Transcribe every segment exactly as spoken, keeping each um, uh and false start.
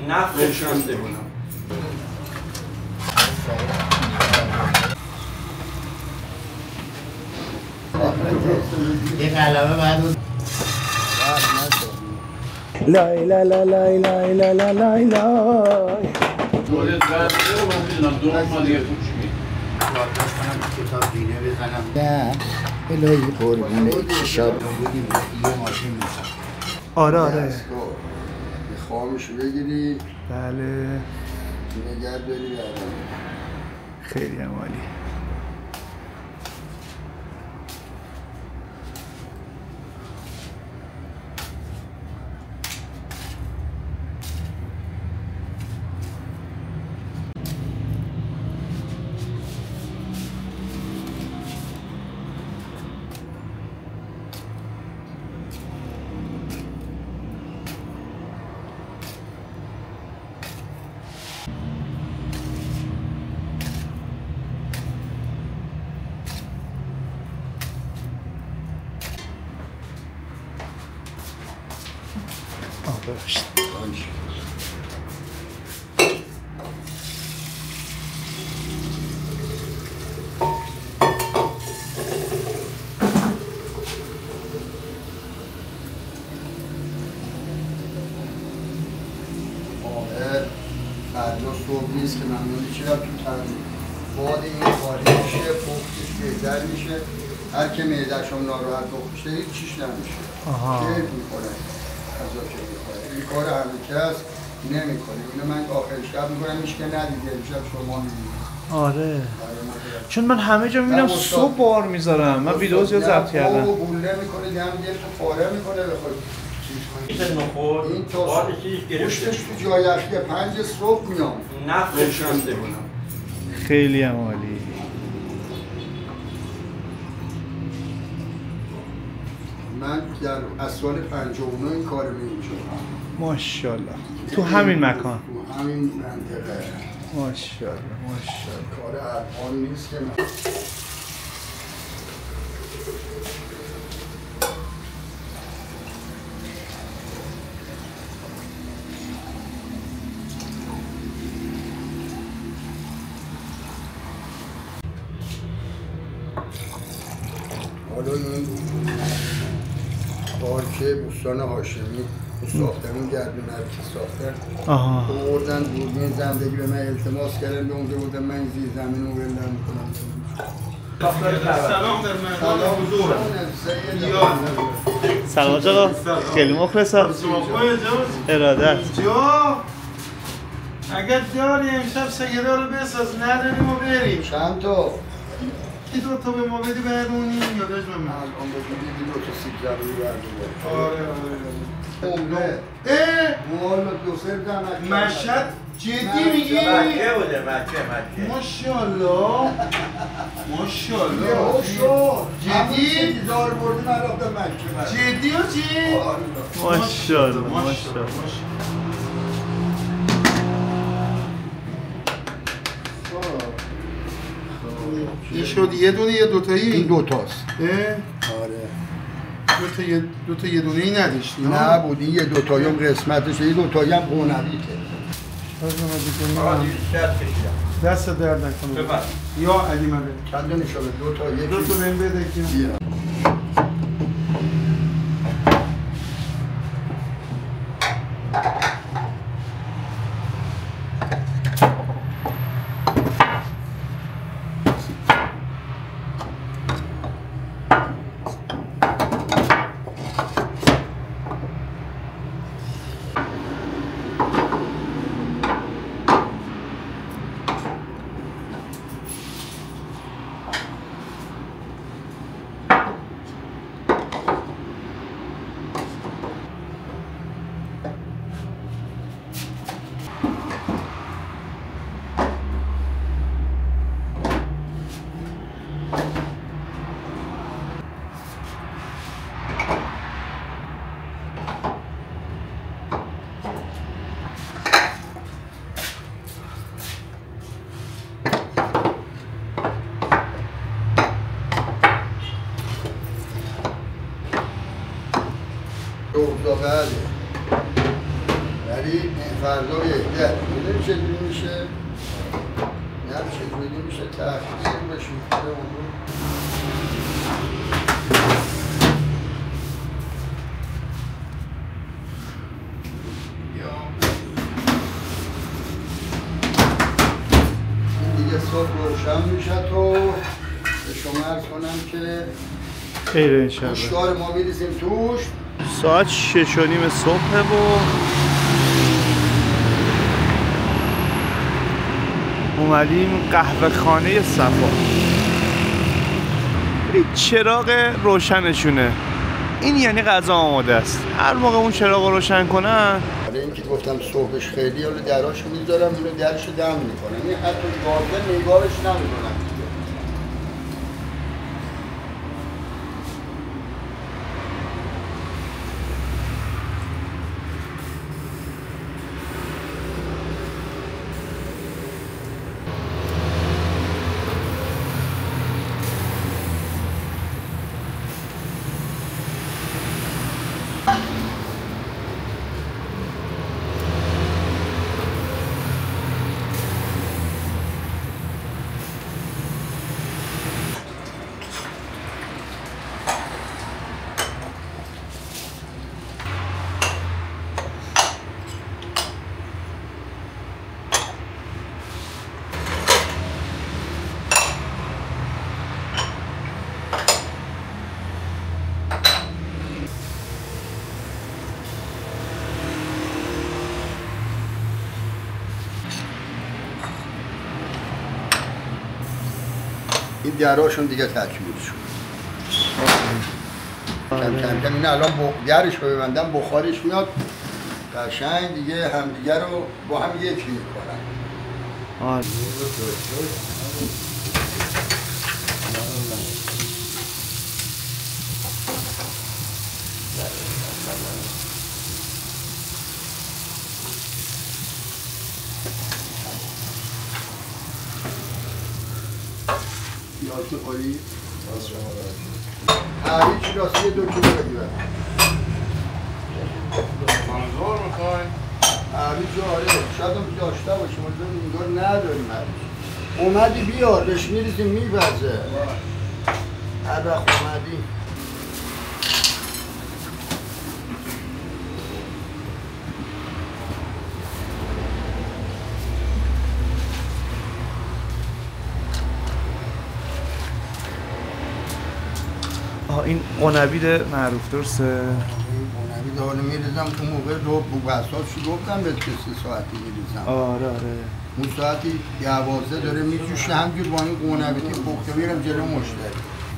نفرش کنده کنم. یه قلمه بعد لای لای لای لای لای لای لای لای لای کتاب دینه بزنم نه الهی قربونه چشاد بودیم یه ماشین میزن آره آره خامشو بگیری بله نگه داری بعدم خیلی هم عالی. آه ببخشید. فردا صبح نیست که من میشیرم تو تنظیم باد این خالی میشه پختش بهتر میشه هر که معده‌ش هم ناراحت بخوشه هیچ چیش نمیشه کیف میکنه غذا که میخوره این کار همه کس نمیکنه اینو من آخر شب میکنم هیچ که ندیده امشب شما میبینید. آره چون من همه جا میبینم صبح بار میذارم من ویدیو زیاد ضبط کردم و گوله میکنه دم گرفت و پاره میکنه بخواد این تا پشتش تو جای اخیه پنج صبح میام نفرش کنده کنم. خیلی هم عالی. من در از سال پنجاه و نه این کار می‌کنم. ماشاءالله. تو همین مکان. تو همین منطقه. ماشاءالله ماشاءالله. کار الان نیست که من حالا این پارکه بوستان هاشمی ساختمون گردون هرکی ساختن آها بردن دوربین زندگی به من التماس کردن به اونجا بودن من زیر زمین رو ولن میکنم. سلام در من. سلام بزرگ. سلام آقا خیلی مخلصم. ارادت جا اگر داری امشب سگره رو بساز نداریم و بریم. چند تا؟ کی دو تا به ما بدی بردونیم یا داشت به من؟ الان بگیدی دو تا سیب زمینی بردونیم. آره آره عمره اه والا دو سر دمک مشهد جدی میگی؟ مکه بوده مکه مکه ماشاءالله ماشاءالله یهو شد جدی؟ دار بردیم من رفتم مکه جدی ها چی؟ ماشاءالله ماشاءالله. این شد یه دونه یه دوتایی؟ این دوتاست. آره دو تا یه دو تا یه دونه ای نداشتی نه بود این یه دوتایی هم قسمتش یه دوتایی هم قونویته. دست درد نکنه یا علی مده چند تا نشابه دو تا یکی دو تا بهم بده که بیا اوضاع بعده ولی فردا بهتر میدونی چجوری میشه؟ نه چجوری میشه تخصیل به شیفته اون رو این دیگه صبح روشن میشه تو به شما عرض کنم که خیره انشالله. گوشتار ما میریزیم توش. ساعت شش و نیم صبح و اومدیم قهوه خانه صفا. چراغ روشنشونه، این یعنی غذا آماده است. هر موقع اون چراغ رو روشن کنن. برای اینکه گفتم صبحش خیلی حالا دراشو میذارم اینو درشو دم میکنم. این حتی گازه نگارش نمیکنم. این دراشون دیگه تکمیل شد. کم کم کم این الان درش رو ببندم بخارش میاد قشنگ دیگه همدیگه رو با هم یکی میکنن. آره. پیاز می‌خوری؟ هر چی راستی دو کیلو بگیرم. منظور میخوای؟ هر جا آره شاید هم داشته باشیم ولی انگار نداریم هر اومدی بیار بهش میریزیم میبزه. هر وقت اومدی این قنبید معروف درسته؟ قنبید حالا میریزم تو موقع رو بوبسات شو گفتم بهت که سه ساعتی میریزم. آره آره. اون ساعتی دوازده داره میجوشه همجور با این قنبیدی پخته میرم جلو مشتری.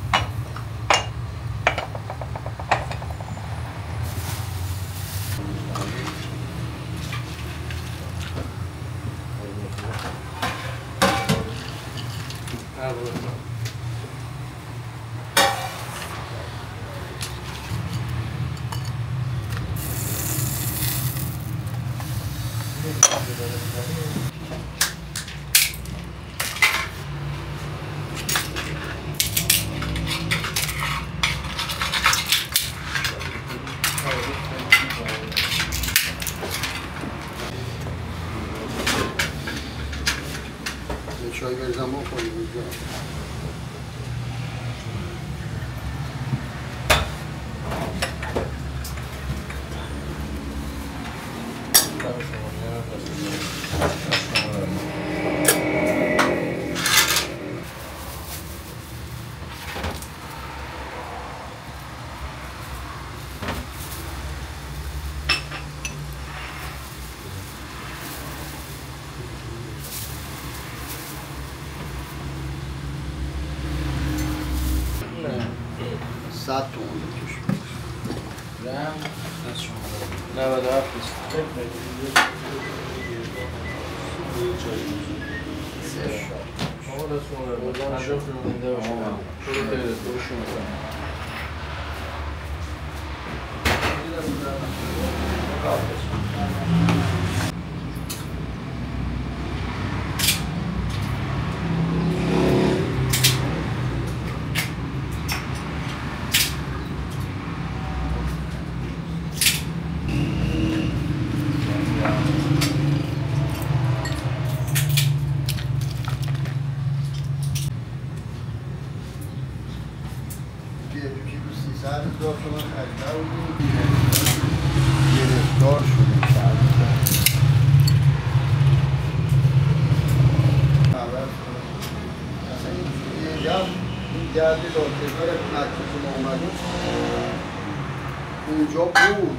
چای بریزم بخوریم اینجا. صد تومن بکش. رم نود و هفت است. بعد دادگاه مجلس ما اومدیم اونجا بود.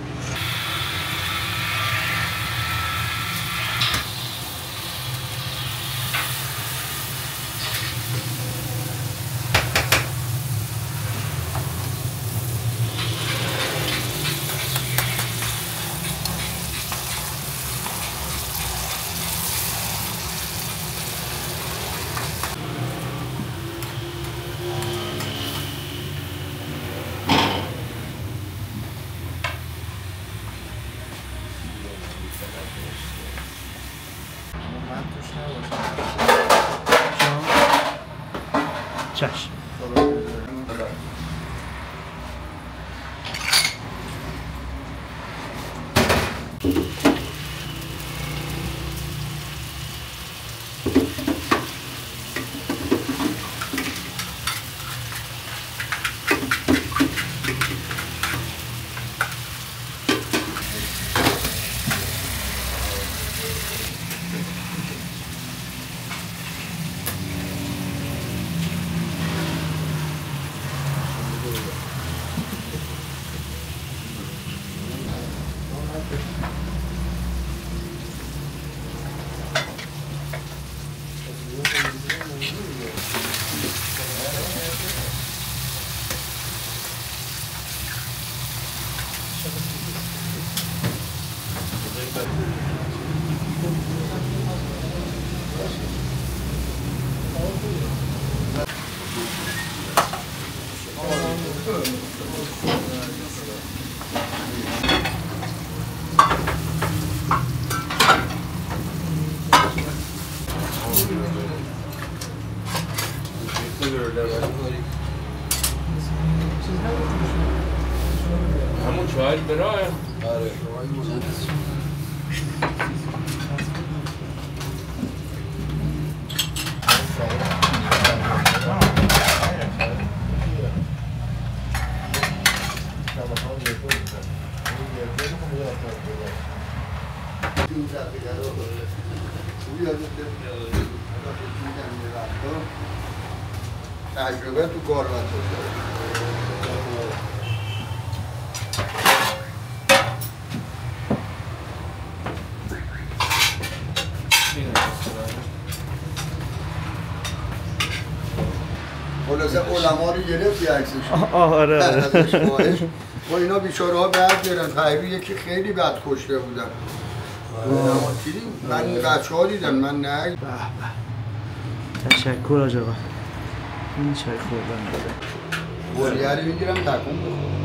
چشم. همون چوهش برای آره تجربه تو گاربت خلاصه علما رو گرفتی عکسش. آره ازش خواهش. و اینا بیچاره ها برگردن تحریبی یکی خیلی بد کشته بودن. من بچه ها دیدن من نه. به به تشکر آج آقا. این چای خوردن داره. بولیه رو میگیرم تکون بخورم.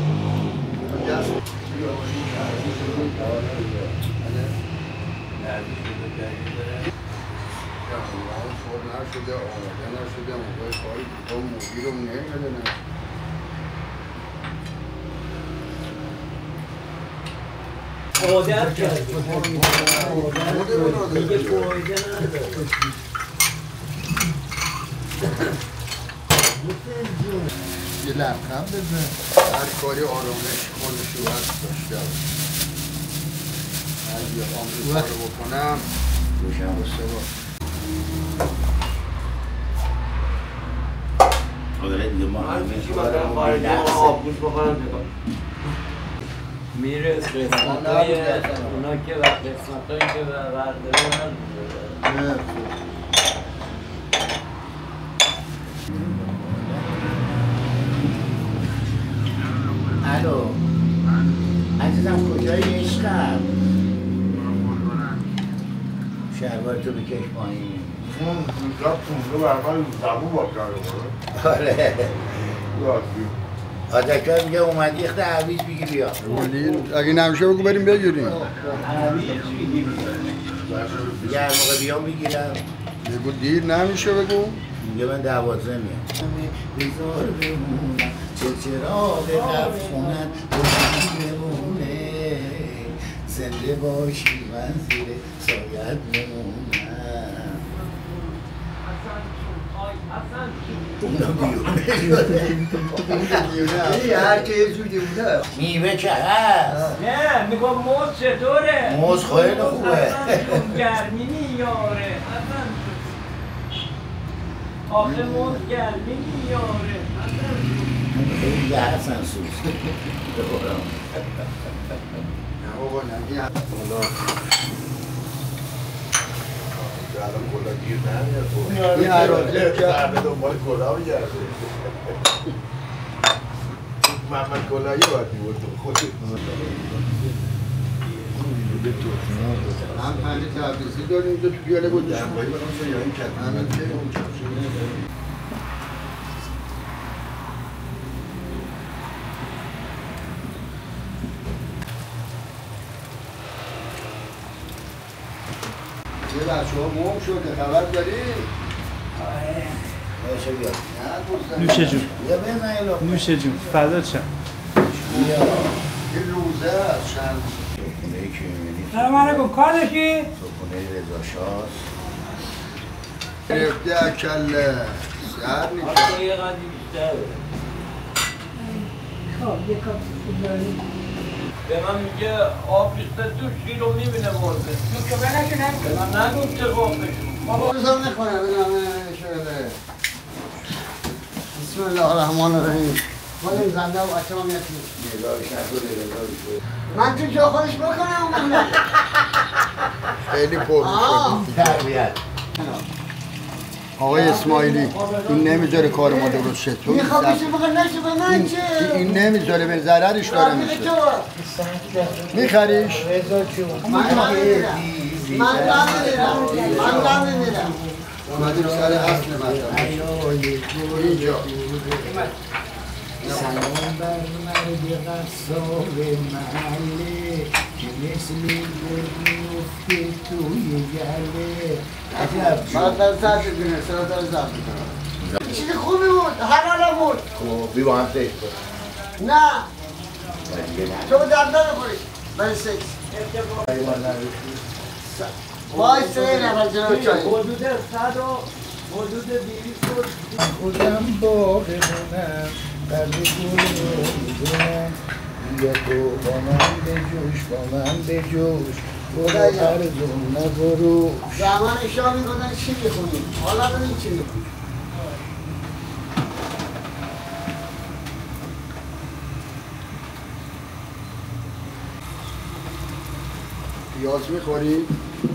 نشده آماده نشده موقع کاری با مدیر رو نمیده نشده عادت کرد دیگه فایده نداره یه لبخند بزن هر کاری آرامش خودش رو هست داشته هر یه آمریکا رو بکنم روشن بسته با میره قسمت های اونا که قسمت هایی که برداره من الو عزیزم کجایی عشقم؟ شلوار تو بکش پایین اون زیاد تونده برمال زبون با کرده آره آدکتر میگه اومدی یه خده عویز بگی بیا اگه نمیشه بگو بریم بگیریم میگه هر موقع بیام بگیرم بگو دیر نمیشه بگو میگه من دوازه میام بذار بمونم چه چراغ قفونت بمونه زنده باشی من زیر سایت بمونم اونا بیونه شده بیونه هر که یه جوری بوده میوه که هست نه میگم موز چطوره؟ موز خیلی خوبه گرمی میاره آخه موز گرمی میاره خیلی دیگه حسن سوز بخورم نه بابا نگی الان کلا گیر نمیاد این عراضی که همه دنبال کلا میگرده محمد کلایی باید میبود خودت هم پنج تبریزی داریم دو تو بیاله بود جنبایی برام یا این کتن همین که یه بچه ها موم شده خبر داریم؟ باشه بیا نه نوشه جون بیا بزن یه لقمه. نوشه جون فدات شم بیا این روزه هست چند صبحونه که میبینی سلام علیکم کار داشتی؟ صبحونه رضا شاست گرفته اکله سر نیست آخه یه قدی بیشتر بده خب یک کار خوبی به من میگه آب ریخته توش گیرو میبینه مرده نکته نشو نگو به من نگو چه قافشون بابا روزم نکنه بدونم شده بسم الله الرحمن الرحیم خودم زنده و بچه هم یکی نگاهش نکنه نگاهش من تو جا خودش بکنم خیلی پر می‌کنی تربیت آقای اسماعیلی این نمیذاره کار ما درست شه تو میخوام بشه بخور نشو به من این, چه؟ این نمیذاره به ضررش داره میشه میخریش؟ رضا چون من نمیدیرم من نمیدیرم من نمیدیرم اومدیم سر اصل مطلب اینجا سلام بر مرد قصاب محله که مثل گل میفته توی گله عجب بعد در زرد بینه سر در زرد بینه چیز خوبی بود حلال بود خب بی با هم تشت کن نه دیگه نه تو درد نمیخوری برای سکس وای سه نفر جناب چای حدود صد و حدود دویست و خودم باقیمونم قلب گل رو میدونم بیا تو با من بجوش با من بجوش برو ارزون نبرو زمان اشیا میگودن چی میخونی حالا ببین چی میخونی پیاز میخوری؟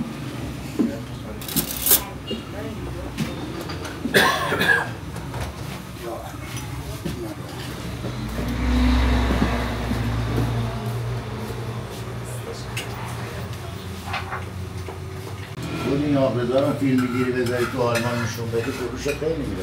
خود این آقلدارم فیلم میگیری بذاری تو آلمان نشون بده فروش خیلی میره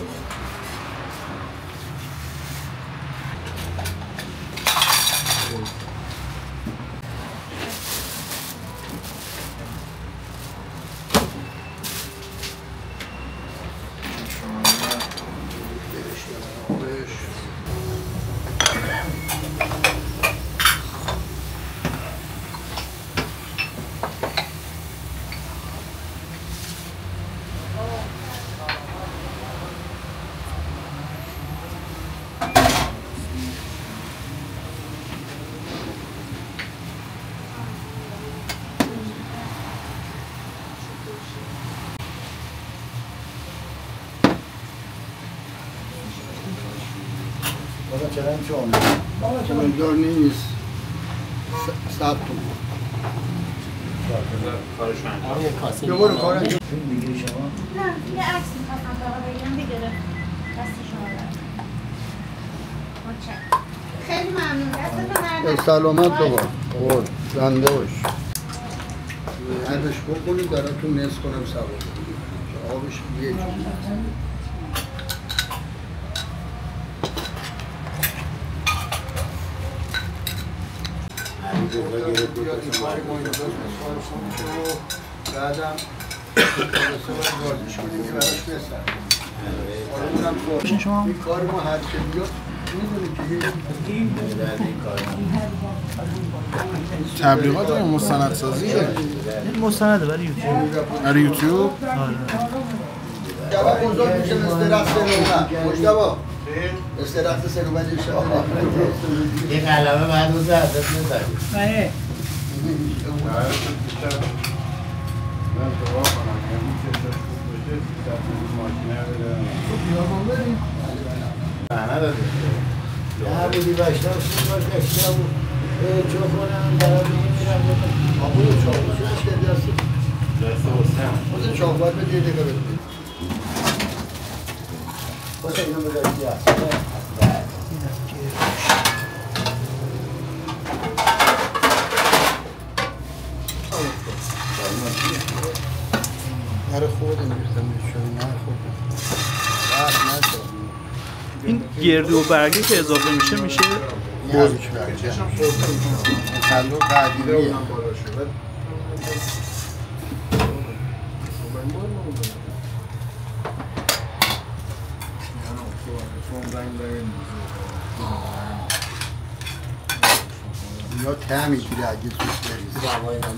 بابا چرا این چون مقدار نیست ست تومن یه برو کارم فیلم میگیری شما؟ نه یه عکس میخواستم تا بگیرم بگیره دست شما رو خیلی ممنون دستتون به سلامت بابا خود زنده باش هرش بکنید دارتون نصف کنم سوار آبش یه جور بعدم این کار ما هر که بیاد میدونی که تبلیغات یا مستندسازیه؟ مستنده برای یوتیوب برای یوتیوب؟ جواب بزرگ میشه مثل رقص سنوبه مجتبا مثل رقص سنوبه دیشه این قلمه بعد روز عدد نزدی نه من دعا کنم یعنی که خوب بشه ماشینه بده نه بودی باشتم سون باش داشته بود چو کنم برای میرم آبوی چاقو شدش که دستی دسته حسین حسین چاقو باید به دیگه دیگه بدید حسین اینو بذاری هست نره خودم میرتم میشونی نره خودم رفت نشد این گردو و برگی که اضافه میشه میشه باز تعلق قدیمیه یا تعمی که اگه توش بریز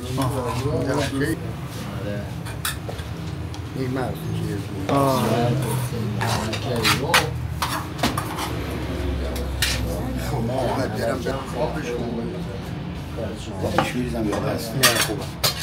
این مرد که خب باید برم به خوابش خوابش میریزم یا هست نه خوبه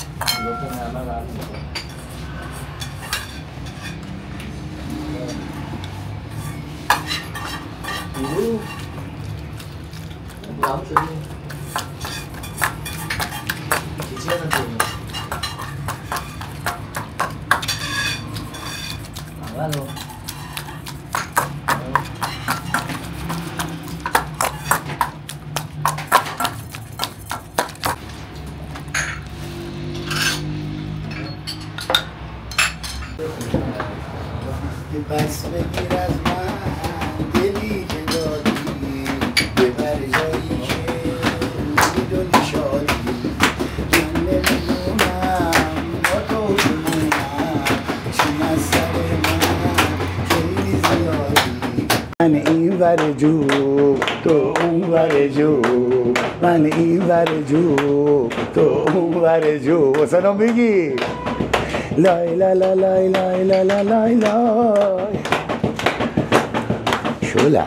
پس بگیر از من دلی که دادی ببر جایی که میدونی شادی من نمیدونم با تو بمونم چون از سر من خیلی زیادی من این ور جو تو اون ور جو من این ور جو تو اون ور جو سلام بگی لای لای لای لای لای لای لای لای لای شلل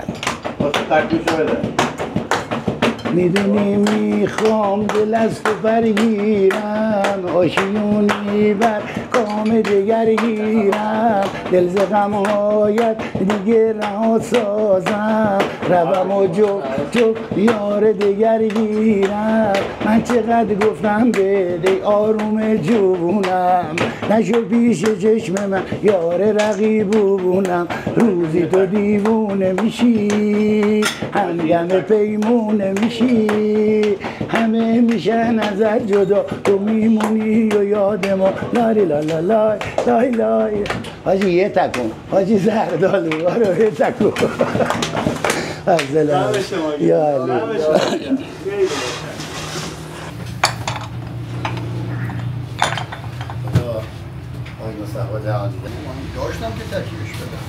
میدونی میخوام دل از تو برگیرم آشیونی بر کام دگر گیرم دل ز غمهایت دیگه رها سازم روم و جو جو یار دگر گیرم من چقدر گفتم بده آروم جونم نشو پیش چشم من یار رقیبونم روزی تو دیوونه میشی همگم پیمونه میشی همه میشن ازت جدا تو میمونی و یاد ما لای لای لای لای لای حاجی یه تکون حاجی زردالو آره یه تکون افضل یا علی داشتم که تکیبش بدم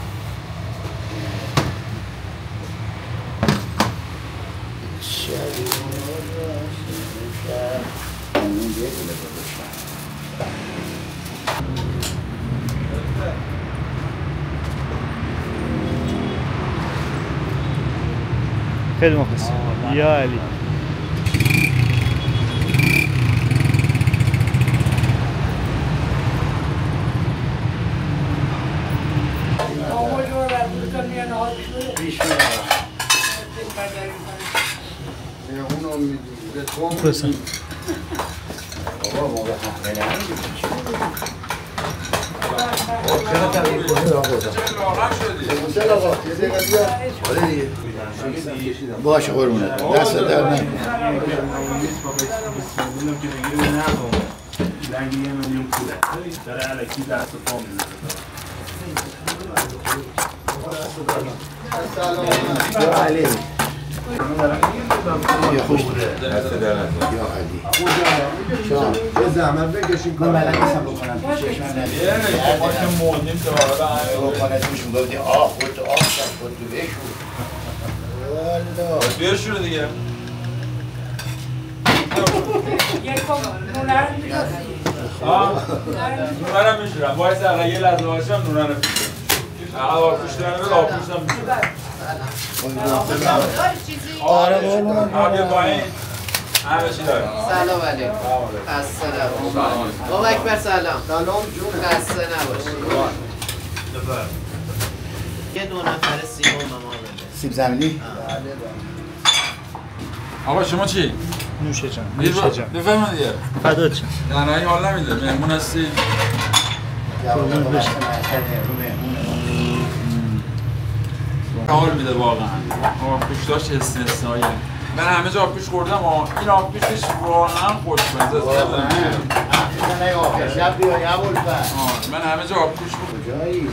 خیلی مخلص یا علی اونو میدونی به تو بسن بابا موقع خیلی باشه قربونه دست در نکن یا علی یا خوش یا علی شام یه زحمت بکشیم من بلد نیستم بکنم پیشش من نمیدونم گفتی آه خودتو آه شد خودتو بشور والا بیا شروع دیگه یک کن نونه رو میدازی نونه رو میشورم باید اگه یه لحظه باشم نونه رو میشورم اقل آبکوش دارم بید آبکوش هم میشورم آره قربونم آب یه پایین همه چی داریم سلام علیکم السلام بابا اکبر سلام سلام جون خسته نباشی یه دو نفر سیب و ماما بده. سیب زمینی؟ آقا شما چی؟ نوشه جان نوشه جان بفرمایید دیگه فدات شم نه نه این حال نمیده مهمون هستی قربونت بشم حال میده واقعا آبگوش داشت استثنایی من همه جا آبگوش خوردم و این آبگوشش واقعا خوشمزه است نه آخر شب بیا یه بولفر من همه جا آبگوش خوردم کجایی؟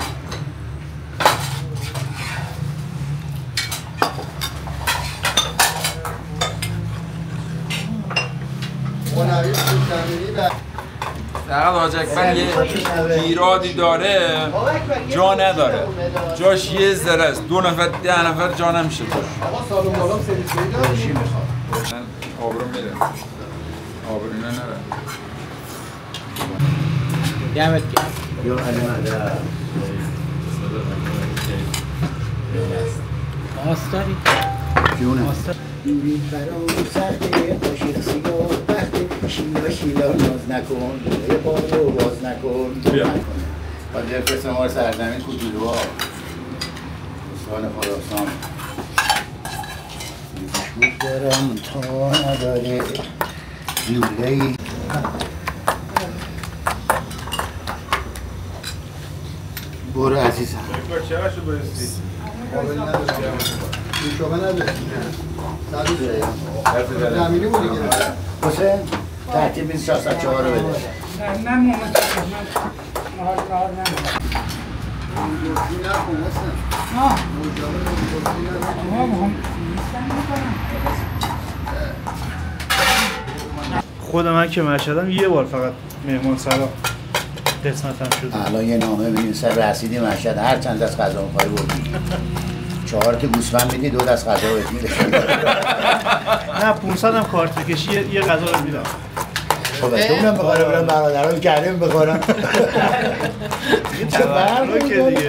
هنری سوزنی و فقط حاج اکبر یه ایرادی داره جا نداره جاش یه ذره است دو نفر ده نفر جا نمیشه توش آقا سالون بالا سرویس‌های داره چی میخواد من آبرو میره آبرو نه نره دمت گرم یا علی آستاری جونه این فرام سخته قاشق سیگار بخته شیلا شیلا ناز نکن یه بارو باز نکن بیا قادر قسم ما سرزمین کدولوها استان خراسان مشکوک دارم تا نداره لوله‌ای برو عزیزم چراشو برسی؟ قابل نداره شما نداره صد زمینی بودی گرفت حسین ترتیب بیست شصت و چهار رو بده نه نه محمد من نهار نهار نمیدونم دوستی نکن حسن آه دوستی نکن آه هم نیستم میکنم خود من که مشهدم یه بار فقط مهمان سرا قسمتم شده الان یه نامه بنویسن رسیدی مشهد هر چند دست غذا می‌خوای بردی چهار تا گوسفند میدی دو دست غذا بهت میده نه پونصد هم کارت بکشی یه- یه غذا رو میدم خب اونم بخوره برم برادران کریم بخورم چه رو که دیگه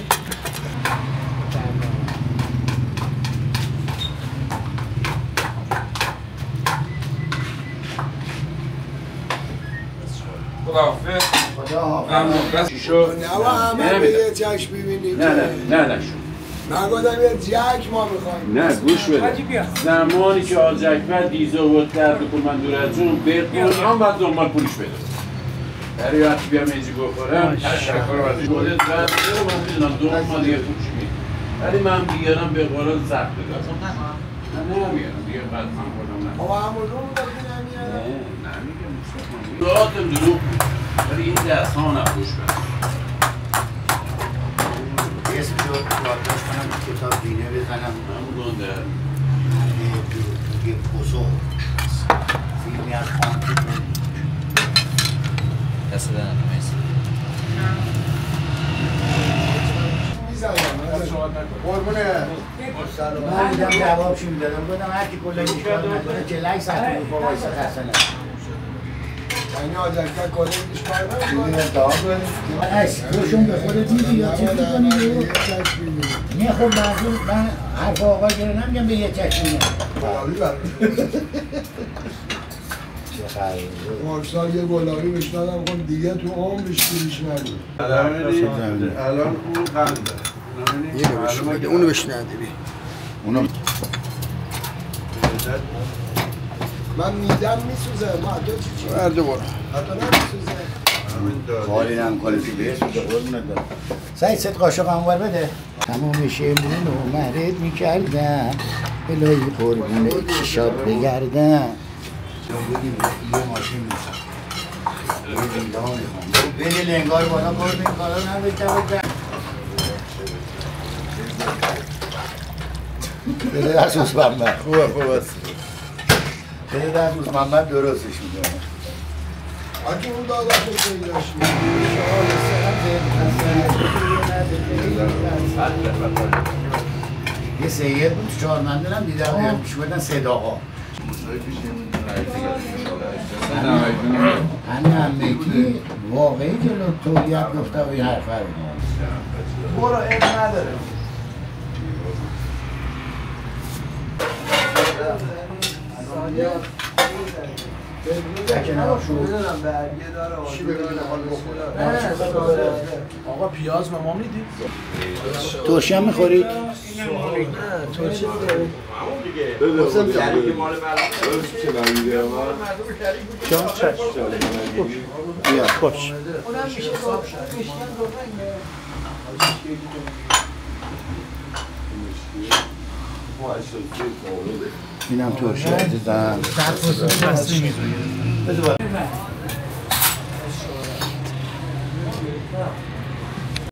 خداحافظ خدا ممنون بس چی شد؟ نه و همه به یه چشم ببینیم نه نه نه نه من گفتم یه جک ما میخوایم نه گوش بده زمانی که حاج اکبر دیزه بود درد کن من دور از اون به قرآن باید دنبال پولش بده برای وقتی بیام اینجا بخورم تشکر و از خودت بعد رو من میدونم دو ما دیگه پولش میده ولی من بیارم به قرآن سخت دارم نه نه میارم دیگه بعد من خودم نه آقا همون رو بودم که نمیارم نه نمیگم دادم دروغ ولی این دست ها نفروش بده اسم رو یادداشت کنم کتاب دینه بزنم همون گنده یه پوزو فیلمی از خان دست دارم نیست قربونه من دیدم جواب چی میدادم بودم هر کی کلا اشکال نداره که لای ساعت رو با وایسا خسته نشه یعنی حاج اکبر کلا هیچ کار چیزی نمی‌کنه ادعا کنی؟ اش روشون به خودت میگی یا چی میکنی؟ یه چشم ببینیم نه خب منظور من حرف آقای رو نمیگم به یه چشم میگم گلابی برای چه خیلی پارسال یه گلابی بشنادم خب دیگه تو عمرش گیرش نبود الان اون قنده اینو بهش بده اونو بهش نده بی اونو من میدم میسوزه ما تو چی چی برده برو حتی نمیسوزه کاری نمیکنه که بهش میده قربونت برم سعید ست قاشق همور بده تمام شمرون و مرد میکردم الهی قربونه چشات بگردم بودیم یه ماشین میسن یه ویلا میخوام بده لنگار بالا برو این کارا نبکر بده دست اوز محمد خوبه خوبه بده دست اوز محمد درستش میکنه اگه اون دادم به سیداش یه سید بود تو چهار مندل هم دیدم پیش بودن سید آقا همه همگی واقعی جلو تولیت گفته و این حرفه رو برو عیب نداره آقا پیاز به ما میدی؟ ترشی هم میخورید؟ ترشی جان چشم بیا خوش اینم ترشی عزیزم بذار